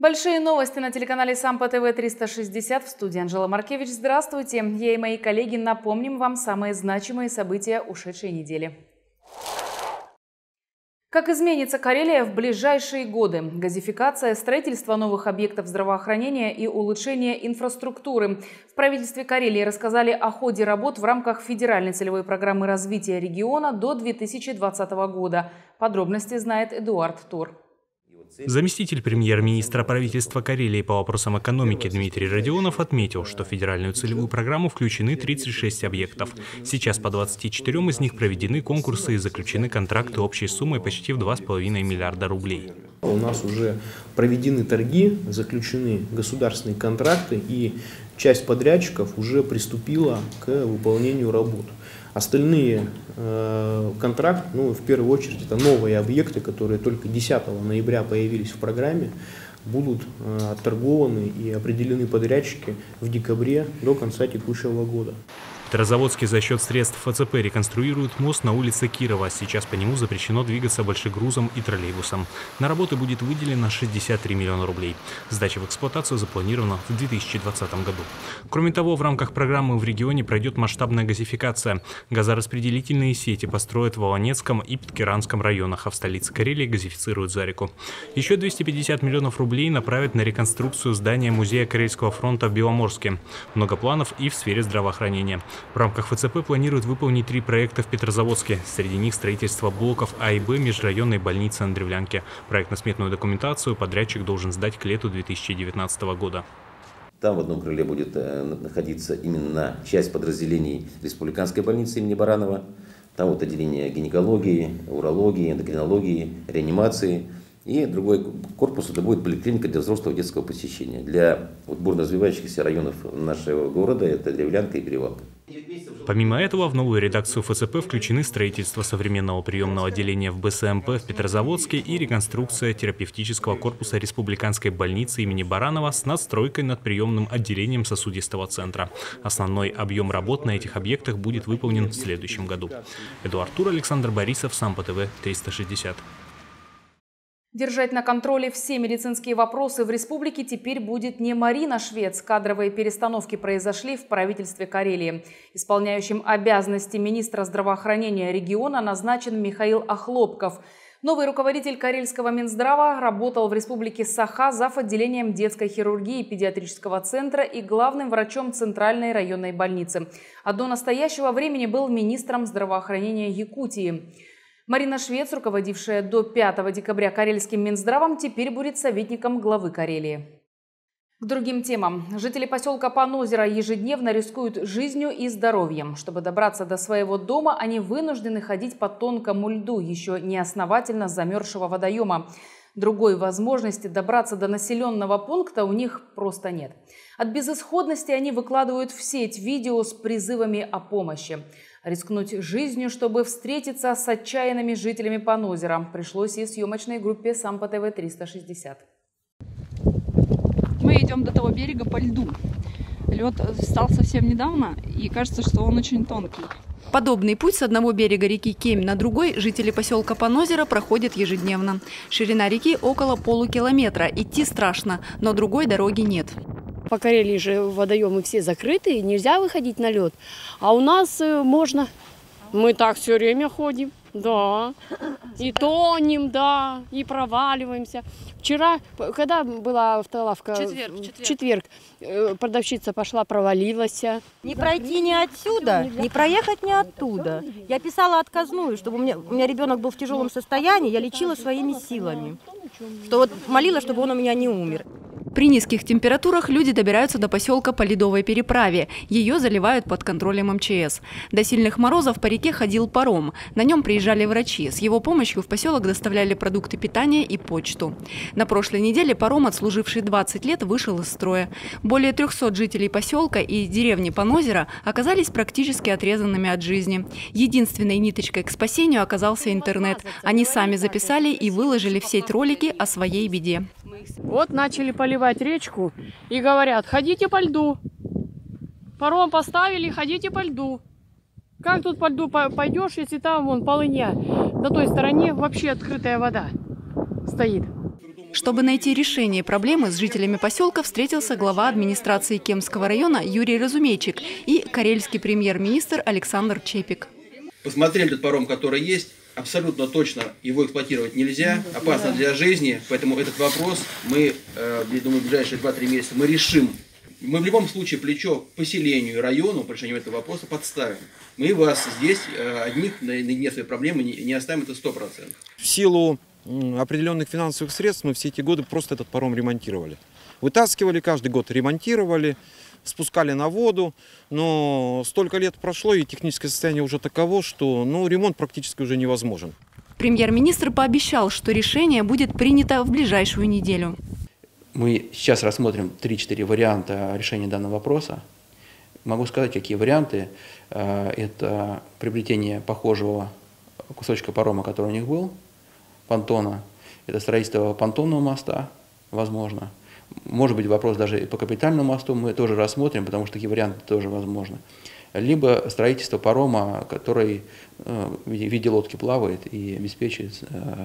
Большие новости на телеканале Сампо ТВ 360. В студии Анжела Маркевич. Здравствуйте. Я и мои коллеги напомним вам самые значимые события ушедшей недели. Как изменится Карелия в ближайшие годы? Газификация, строительство новых объектов здравоохранения и улучшение инфраструктуры. В правительстве Карелии рассказали о ходе работ в рамках федеральной целевой программы развития региона до 2020 года. Подробности знает Эдуард Тур. Заместитель премьер-министра правительства Карелии по вопросам экономики Дмитрий Родионов отметил, что в федеральную целевую программу включены 36 объектов. Сейчас по 24 из них проведены конкурсы и заключены контракты общей суммой почти в 2,5 миллиарда рублей. У нас уже проведены торги, заключены государственные контракты, и часть подрядчиков уже приступила к выполнению работ. Остальные контракты, в первую очередь, это новые объекты, которые только 10 ноября появились в программе, будут отторгованы и определены подрядчики в декабре до конца текущего года. В Петрозаводске за счет средств ФЦП реконструируют мост на улице Кирова. Сейчас по нему запрещено двигаться большегрузом и троллейбусом. На работы будет выделено 63 миллиона рублей. Сдача в эксплуатацию запланирована в 2020 году. Кроме того, в рамках программы в регионе пройдет масштабная газификация. Газораспределительные сети построят в Волонецком и Питкиранском районах, а в столице Карелии газифицируют Зарику. Еще 250 миллионов рублей направят на реконструкцию здания Музея Карельского фронта в Беломорске. Много планов и в сфере здравоохранения. В рамках ФЦП планируют выполнить 3 проекта в Петрозаводске. Среди них строительство блоков А и Б межрайонной больницы на Древлянке. Проектно-сметную документацию подрядчик должен сдать к лету 2019 года. Там в одном крыле будет находиться именно часть подразделений республиканской больницы имени Баранова. Там вот отделение гинекологии, урологии, эндокринологии, реанимации. И другой корпус это будет поликлиника для взрослого детского посещения. Для бурно развивающихся районов нашего города это Древлянка и Перевалка. Помимо этого, в новую редакцию ФЦП включены строительство современного приемного отделения в БСМП в Петрозаводске и реконструкция терапевтического корпуса республиканской больницы имени Баранова с надстройкой над приемным отделением сосудистого центра. Основной объем работ на этих объектах будет выполнен в следующем году. Эдуард Тур, Александр Борисов, Сампо ТВ 360. Держать на контроле все медицинские вопросы в республике теперь будет не Марина Швец. Кадровые перестановки произошли в правительстве Карелии. Исполняющим обязанности министра здравоохранения региона назначен Михаил Охлопков. Новый руководитель Карельского Минздрава работал в республике Саха зав. Отделением детской хирургии педиатрического центра и главным врачом Центральной районной больницы. А до настоящего времени был министром здравоохранения Якутии. Марина Швец, руководившая до 5 декабря Карельским Минздравом, теперь будет советником главы Карелии. К другим темам. Жители поселка Панозеро ежедневно рискуют жизнью и здоровьем. Чтобы добраться до своего дома, они вынуждены ходить по тонкому льду, еще не основательно замерзшего водоема. Другой возможности добраться до населенного пункта у них просто нет. От безысходности они выкладывают в сеть видео с призывами о помощи. Рискнуть жизнью, чтобы встретиться с отчаянными жителями Панозеро, пришлось и съемочной группе Сампо ТВ 360. Мы идем до того берега по льду. Лед стал совсем недавно, и кажется, что он очень тонкий. Подобный путь с одного берега реки Кемь на другой жители поселка Панозеро проходят ежедневно. Ширина реки около полукилометра. Идти страшно, но другой дороги нет. По Карелии же водоемы все закрыты, нельзя выходить на лед. А у нас можно. Мы так все время ходим, да. И тонем, да, и проваливаемся. Вчера, когда была автолавка? В четверг. Продавщица пошла, провалилась. Не пройти ни отсюда, не проехать ни оттуда. Я писала отказную, чтобы у меня ребенок был в тяжелом состоянии, я лечила своими силами. Что вот молила, чтобы он у меня не умер. При низких температурах люди добираются до поселка по ледовой переправе. Ее заливают под контролем МЧС. До сильных морозов по реке ходил паром. На нем приезжали врачи. С его помощью в поселок доставляли продукты питания и почту. На прошлой неделе паром, отслуживший 20 лет, вышел из строя. Более 300 жителей поселка и деревни Панозеро оказались практически отрезанными от жизни. Единственной ниточкой к спасению оказался интернет. Они сами записали и выложили в сеть ролики о своей беде. Вот начали поливать речку и говорят: ходите по льду. Паром поставили, ходите по льду. Как тут по льду пойдешь, если там вон полыня? На той стороне вообще открытая вода стоит. Чтобы найти решение проблемы, с жителями поселка встретился глава администрации Кемского района Юрий Разумейчик и карельский премьер-министр Александр Чепик. Посмотрели этот паром, который есть, абсолютно точно его эксплуатировать нельзя, опасно для жизни, поэтому этот вопрос мы, я думаю, в ближайшие 2-3 месяца мы решим. Мы в любом случае плечо к поселению и району по решению этого вопроса подставим. Мы вас здесь одних на своей проблемы не оставим, это 100%. В силу определенных финансовых средств мы все эти годы просто этот паром ремонтировали. Вытаскивали, каждый год ремонтировали, спускали на воду, но столько лет прошло, и техническое состояние уже таково, что ремонт практически уже невозможен. Премьер-министр пообещал, что решение будет принято в ближайшую неделю. Мы сейчас рассмотрим 3-4 варианта решения данного вопроса. Могу сказать, какие варианты. Это приобретение похожего кусочка парома, который у них был, понтона. Это строительство понтонного моста, возможно. Может быть, вопрос даже и по капитальному мосту мы тоже рассмотрим, потому что такие варианты тоже возможны. Либо строительство парома, который в виде лодки плавает и обеспечивает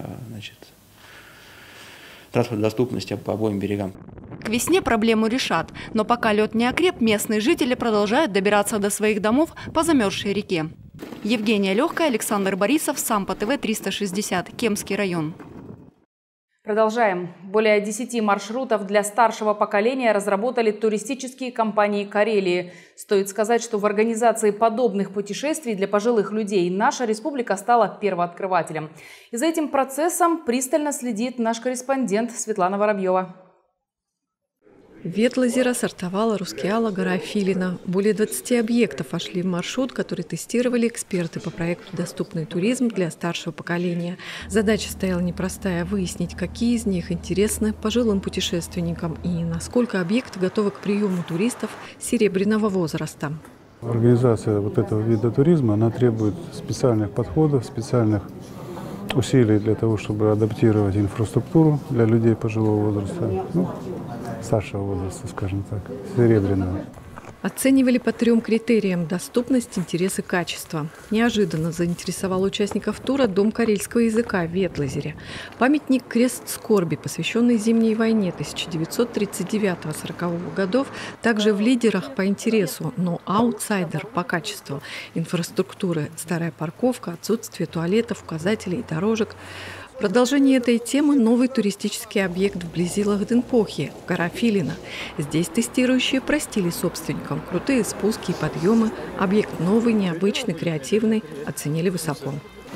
транспортной доступности по обоим берегам. К весне проблему решат, но пока лед не окреп, местные жители продолжают добираться до своих домов по замерзшей реке. Евгения Легкая, Александр Борисов, Сампо ТВ 360, Кемский район. Продолжаем. Более 10 маршрутов для старшего поколения разработали туристические компании Карелии. Стоит сказать, что в организации подобных путешествий для пожилых людей наша республика стала первооткрывателем. И за этим процессом пристально следит наш корреспондент Светлана Воробьева. Ветлозеро, Сартовала, Рускеала, гора Филина. Более 20 объектов вошли в маршрут, который тестировали эксперты по проекту «Доступный туризм для старшего поколения». Задача стояла непростая – выяснить, какие из них интересны пожилым путешественникам и насколько объекты готовы к приему туристов серебряного возраста. Организация вот этого вида туризма, она требует специальных подходов, специальных усилий для того, чтобы адаптировать инфраструктуру для людей пожилого возраста. Старшего возраста, скажем так, серебряного. Оценивали по 3 критериям – доступность, интерес и качество. Неожиданно заинтересовал участников тура Дом карельского языка в Ветлозере. Памятник «Крест скорби», посвященный Зимней войне 1939-1940 годов, также в лидерах по интересу, но аутсайдер по качеству. Инфраструктуры, старая парковка, отсутствие туалетов, указателей и дорожек. В продолжении этой темы новый туристический объект вблизи Лахденпохи – гора Филина. Здесь тестирующие простили собственникам крутые спуски и подъемы. Объект новый, необычный, креативный, оценили высоко.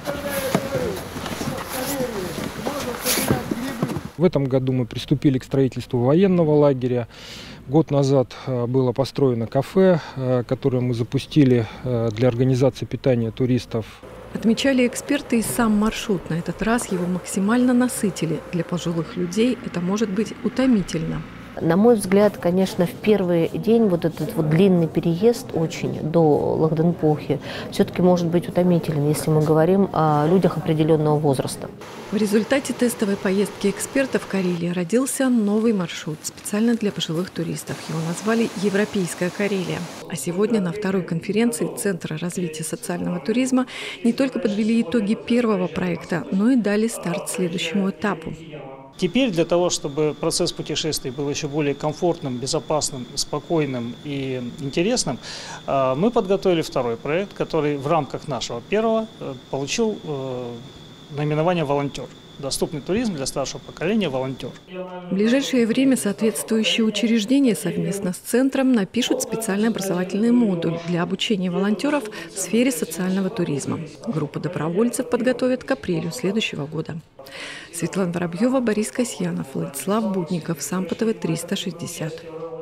В этом году мы приступили к строительству военного лагеря. Год назад было построено кафе, которое мы запустили для организации питания туристов. Отмечали эксперты и сам маршрут. На этот раз его максимально насытили. Для пожилых людей это может быть утомительно. На мой взгляд, конечно, в первый день вот этот вот длинный переезд очень до Лахденпохи все-таки может быть утомителен, если мы говорим о людях определенного возраста. В результате тестовой поездки экспертов в Карелии родился новый маршрут специально для пожилых туристов. Его назвали «Европейская Карелия». А сегодня на второй конференции Центра развития социального туризма не только подвели итоги первого проекта, но и дали старт следующему этапу. Теперь для того, чтобы процесс путешествий был еще более комфортным, безопасным, спокойным и интересным, мы подготовили второй проект, который в рамках нашего первого получил наименование «Волонтер». Доступный туризм для старшего поколения «Волонтер». В ближайшее время соответствующие учреждения совместно с центром напишут специальный образовательный модуль для обучения волонтеров в сфере социального туризма. Группу добровольцев подготовят к апрелю следующего года. Светлана Воробьева, Борис Касьянов, Владислав Будников, Сампо ТВ 360.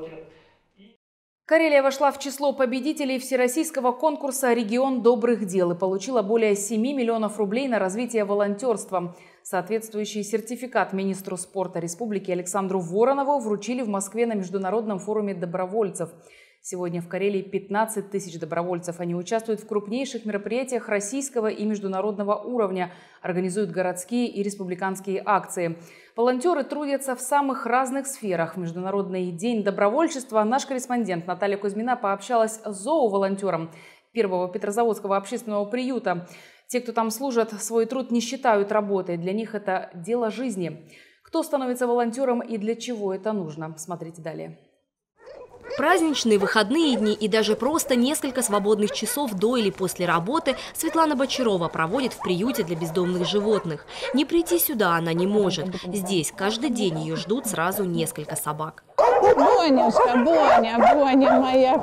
Карелия вошла в число победителей всероссийского конкурса «Регион добрых дел» и получила более 7 миллионов рублей на развитие волонтерства. Соответствующий сертификат министру спорта республики Александру Воронову вручили в Москве на Международном форуме добровольцев. Сегодня в Карелии 15 тысяч добровольцев. Они участвуют в крупнейших мероприятиях российского и международного уровня, организуют городские и республиканские акции. Волонтеры трудятся в самых разных сферах. В Международный день добровольчества наш корреспондент Наталья Кузьмина пообщалась с зооволонтером первого Петрозаводского общественного приюта. Те, кто там служат, свой труд не считают работой. Для них это дело жизни. Кто становится волонтером и для чего это нужно? Смотрите далее. Праздничные, выходные дни и даже просто несколько свободных часов до или после работы Светлана Бочарова проводит в приюте для бездомных животных. Не прийти сюда она не может. Здесь каждый день ее ждут сразу несколько собак. Бонюшка, Боня моя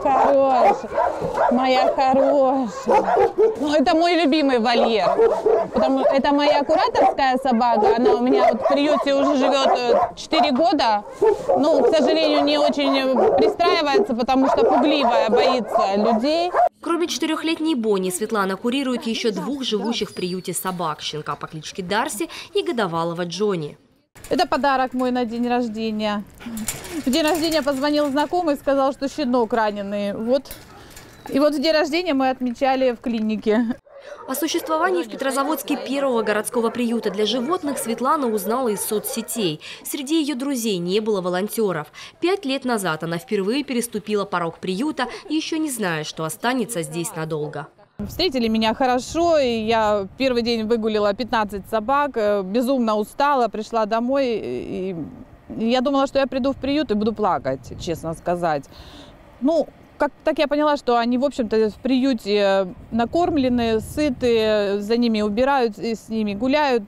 хорошая. Ну, это мой любимый вольер. Это моя кураторская собака. Она у меня вот в приюте уже живет 4 года. Ну, к сожалению, не очень пристраивается, потому что пугливая, боится людей. Кроме 4-летней Бонни, Светлана курирует еще 2 живущих в приюте собак – щенка по кличке Дарси и годовалого Джонни. Это подарок мой на день рождения. В день рождения позвонил знакомый, сказал, что щенок раненый. И вот в день рождения мы отмечали в клинике. О существовании в Петрозаводске первого городского приюта для животных Светлана узнала из соцсетей. Среди ее друзей не было волонтеров. 5 лет назад она впервые переступила порог приюта, еще не зная, что останется здесь надолго. Встретили меня хорошо, и я первый день выгулила 15 собак, безумно устала, пришла домой, и я думала, что я приду в приют и буду плакать, честно сказать. Ну, так я поняла, что они, в общем-то, в приюте накормлены, сыты, за ними убирают, и с ними гуляют.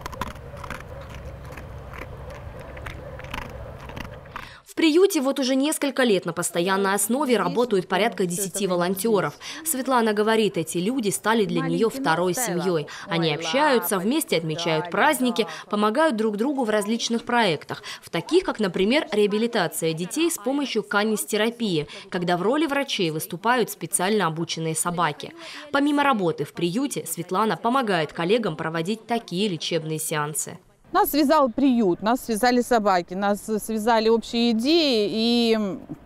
В приюте вот уже несколько лет на постоянной основе работают порядка 10 волонтеров. Светлана говорит, эти люди стали для нее второй семьей. Они общаются, вместе отмечают праздники, помогают друг другу в различных проектах. В таких, как, например, реабилитация детей с помощью канистерапии, когда в роли врачей выступают специально обученные собаки. Помимо работы в приюте, Светлана помогает коллегам проводить такие лечебные сеансы. Нас связал приют, нас связали собаки, нас связали общие идеи, и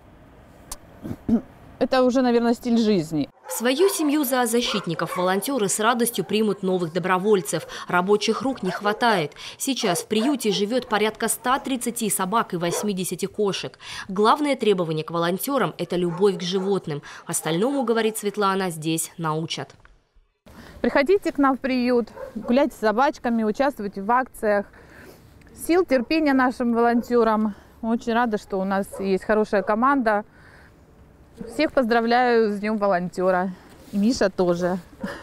это уже, наверное, стиль жизни. В свою семью зоозащитников волонтеры с радостью примут новых добровольцев. Рабочих рук не хватает. Сейчас в приюте живет порядка 130 собак и 80 кошек. Главное требование к волонтерам – это любовь к животным. Остальному, говорит Светлана, здесь научат. Приходите к нам в приют, гуляйте с собачками, участвуйте в акциях. Сил, терпения нашим волонтерам. Очень рада, что у нас есть хорошая команда. Всех поздравляю с Днем волонтера. И Миша тоже.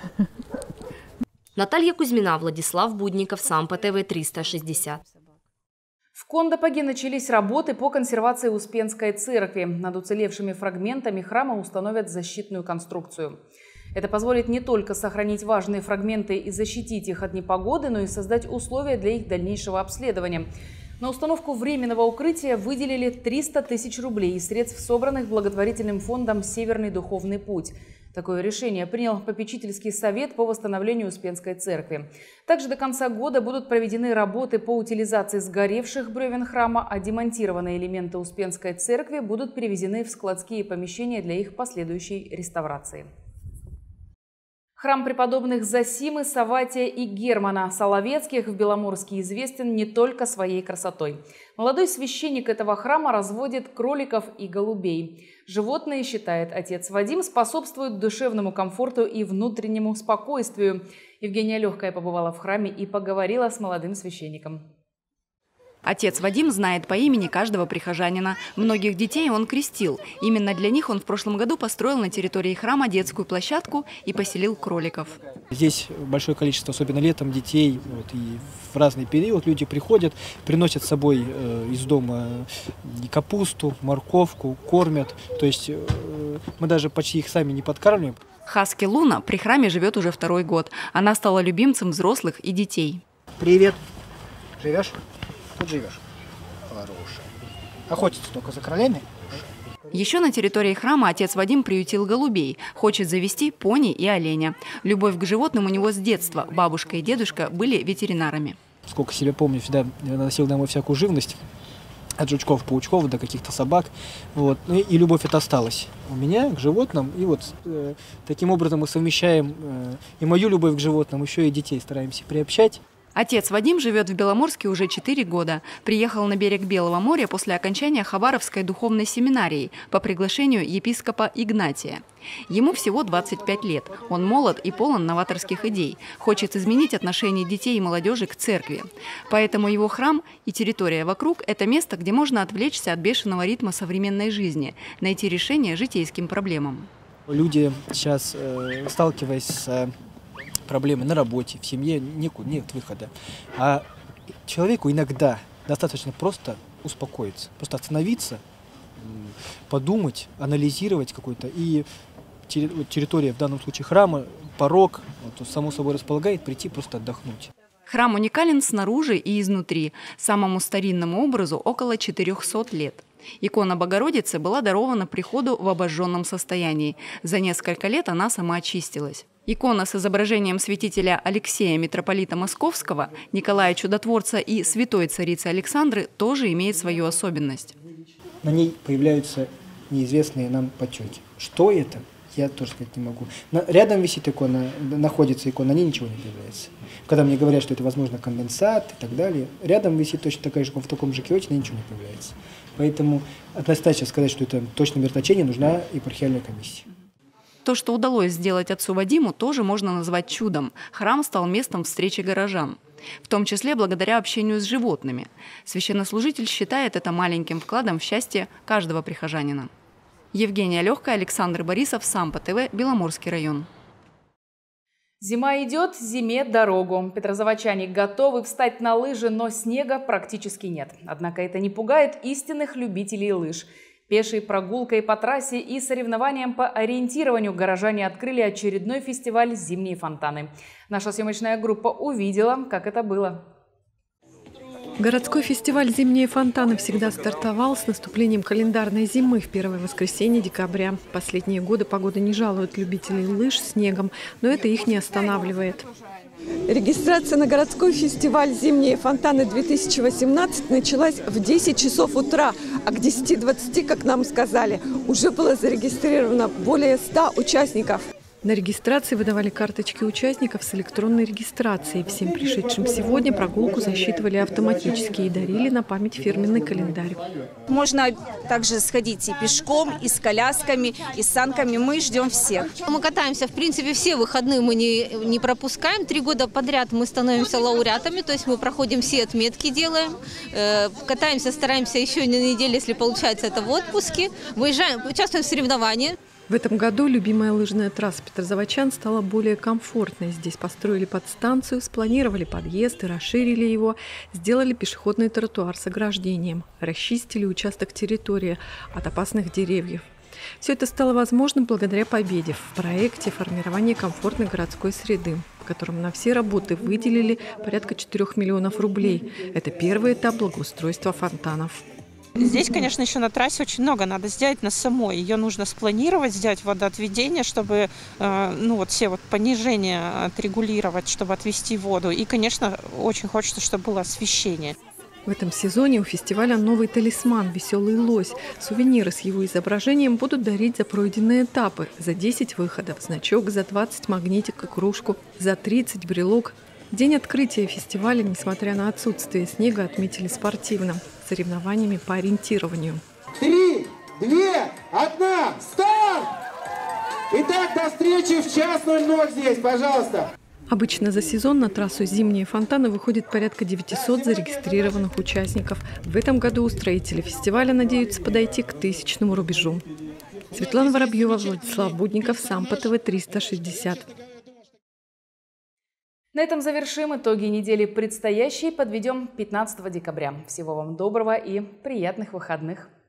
Наталья Кузьмина, Владислав Будников, Сампо ТВ 360. В Кондопоге начались работы по консервации Успенской церкви. Над уцелевшими фрагментами храма установят защитную конструкцию. Это позволит не только сохранить важные фрагменты и защитить их от непогоды, но и создать условия для их дальнейшего обследования. На установку временного укрытия выделили 300 тысяч рублей из средств, собранных благотворительным фондом «Северный духовный путь». Такое решение принял попечительский совет по восстановлению Успенской церкви. Также до конца года будут проведены работы по утилизации сгоревших бревен храма, а демонтированные элементы Успенской церкви будут перевезены в складские помещения для их последующей реставрации. Храм преподобных Зосимы, Савватия и Германа Соловецких в Беломорске известен не только своей красотой. Молодой священник этого храма разводит кроликов и голубей. Животные, считает отец Вадим, способствуют душевному комфорту и внутреннему спокойствию. Евгения Легкая побывала в храме и поговорила с молодым священником. Отец Вадим знает по имени каждого прихожанина. Многих детей он крестил. Именно для них он в прошлом году построил на территории храма детскую площадку и поселил кроликов. Здесь большое количество, особенно летом, детей. И в разный период люди приходят, приносят с собой из дома капусту, морковку, кормят. То есть мы даже почти их сами не подкармливаем. Хаски Луна при храме живет уже 2-й год. Она стала любимцем взрослых и детей. Привет. Живешь? Тут живешь. Хорошая. Охотиться только за кролями? Еще на территории храма отец Вадим приютил голубей. Хочет завести пони и оленя. Любовь к животным у него с детства. Бабушка и дедушка были ветеринарами. Сколько себя помню, всегда носил домой всякую живность. От жучков, паучков до каких-то собак. Вот. Ну и любовь эта осталась у меня к животным. И вот таким образом мы совмещаем и мою любовь к животным, еще и детей стараемся приобщать. Отец Вадим живет в Беломорске уже 4 года. Приехал на берег Белого моря после окончания Хабаровской духовной семинарии по приглашению епископа Игнатия. Ему всего 25 лет. Он молод и полон новаторских идей. Хочет изменить отношение детей и молодежи к церкви. Поэтому его храм и территория вокруг – это место, где можно отвлечься от бешеного ритма современной жизни, найти решение житейским проблемам. Люди сейчас, сталкиваясь с проблемы на работе, в семье, нет выхода. А человеку иногда достаточно просто успокоиться, просто остановиться, подумать, анализировать какой-то. И территория, в данном случае храма, порог, само собой располагает прийти просто отдохнуть. Храм уникален снаружи и изнутри. Самому старинному образу около 400 лет. Икона Богородицы была дарована приходу в обожженном состоянии. За несколько лет она самоочистилась. Икона с изображением святителя Алексея, митрополита Московского, Николая Чудотворца и святой царицы Александры тоже имеет свою особенность. На ней появляются неизвестные нам потеки. Что это, я тоже сказать не могу. Рядом висит икона, находится икона, на ней ничего не появляется. Когда мне говорят, что это, возможно, конденсат и так далее, рядом висит точно такая же, в таком же киоте, на ней ничего не появляется. Поэтому однозначно сказать, что это точно мертвечение, нужна епархиальная комиссия. То, что удалось сделать отцу Вадиму, тоже можно назвать чудом. Храм стал местом встречи горожан, в том числе благодаря общению с животными. Священнослужитель считает это маленьким вкладом в счастье каждого прихожанина. Евгения Легкая, Александр Борисов, Сампо ТВ, Беломорский район. Зима идет, зиме дорогу. Петрозаводчане готовы встать на лыжи, но снега практически нет. Однако это не пугает истинных любителей лыж. Пешей прогулкой по трассе и соревнованием по ориентированию горожане открыли очередной фестиваль «Зимние фонтаны». Наша съемочная группа увидела, как это было. Городской фестиваль «Зимние фонтаны» всегда стартовал с наступлением календарной зимы в первое воскресенье декабря. Последние годы погода не жалует любителей лыж снегом, но это их не останавливает. Регистрация на городской фестиваль «Зимние фонтаны-2018» началась в 10 часов утра, а к 10:20, как нам сказали, уже было зарегистрировано более 100 участников. На регистрации выдавали карточки участников с электронной регистрацией. Всем пришедшим сегодня прогулку засчитывали автоматически и дарили на память фирменный календарь. Можно также сходить и пешком, и с колясками, и с санками. Мы ждем всех. Мы катаемся, в принципе, все выходные мы не пропускаем. 3 года подряд мы становимся лауреатами, то есть мы проходим все отметки, делаем. Катаемся, стараемся еще на неделю, если получается, это в отпуске. Выезжаем, участвуем в соревнованиях. В этом году любимая лыжная трасса петрозаводчан стала более комфортной. Здесь построили подстанцию, спланировали подъезд и расширили его, сделали пешеходный тротуар с ограждением, расчистили участок территории от опасных деревьев. Все это стало возможным благодаря победе в проекте формирования комфортной городской среды, в котором на все работы выделили порядка 4 миллионов рублей. Это первый этап благоустройства фонтанов. Здесь, конечно, еще на трассе очень много надо сделать на самой. Ее нужно спланировать, сделать водоотведение, чтобы все понижения отрегулировать, чтобы отвести воду. И, конечно, очень хочется, чтобы было освещение. В этом сезоне у фестиваля новый талисман «Веселый лось». Сувениры с его изображением будут дарить за пройденные этапы. За 10 выходов значок, за 20 магнитик и кружку, за 30 брелок. День открытия фестиваля, несмотря на отсутствие снега, отметили спортивно, соревнованиями по ориентированию. 3, 2, 1, старт! Итак, до встречи в 1:00 здесь, пожалуйста. Обычно за сезон на трассу «Зимние фонтаны» выходит порядка 900 зарегистрированных участников. В этом году устроители фестиваля надеются подойти к 1000-му рубежу. Светлана Воробьева, Владислав Будников, Сампо ТВ 360. На этом завершим итоги недели предстоящей. Подведем 15 декабря. Всего вам доброго и приятных выходных.